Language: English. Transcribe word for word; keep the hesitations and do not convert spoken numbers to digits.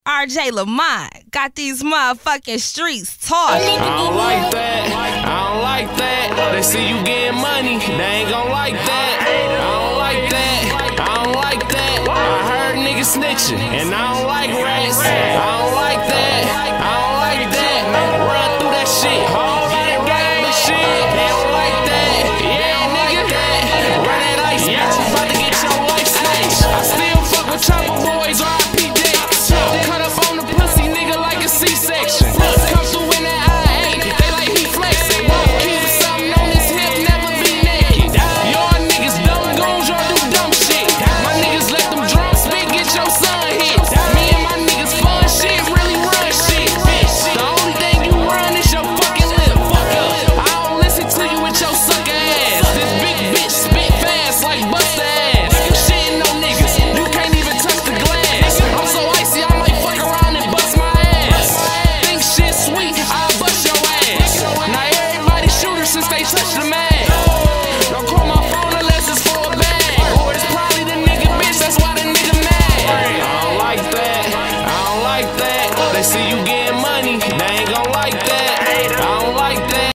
R J Lamont got these motherfucking streets talking. I don't like that, I don't like that. They see you getting money, they ain't gon' like that. I don't like that, I don't like that. I heard niggas snitching, and I don't like rats. I don't like that, I don't like that. Run through that shit, whole lot of game and shit. They don't like that, yeah, nigga. Run that ice, bitch, you about to get your life snatched. I still fuck with chopper boys, R I P Dicks. Cut up on the pussy, nigga, like a C-section. Come through in that I eight, they like he flexing. Keep something on his hip, never be naked. Y'all niggas dumb goons, y'all do dumb shit. My niggas let them drums spit, get your son hit. Me and my niggas fun shit, really run shit. The only thing you run is your fucking lip. I don't listen to you with your sucker ass. This big bitch spit fast like Busta ass. Shitting on niggas, you can't even touch the glass. I'm so icy, I might fuck around and bust my ass. Think shit sweet, I'll bust your ass. Now everybody shooter since they touch the mag. Don't call my phone unless it's for a bag. Or it's probably the nigga bitch, that's why the nigga mad. I don't like that, I don't like that. They see you get